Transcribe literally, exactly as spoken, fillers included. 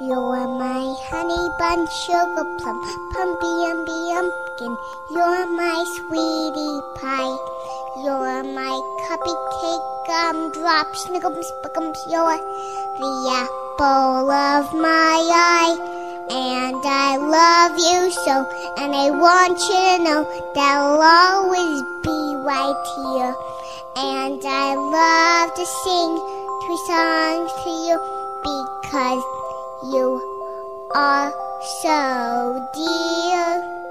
You're my honey bun, sugar plum, pumpy umby umpkin. You're my sweetie pie. You're my cupcake gumdrop, snickums, spickums. You're the apple of my eye. And I love you so, and I want you to know that I'll always be right here. And I love to sing three songs to you because you are so dear.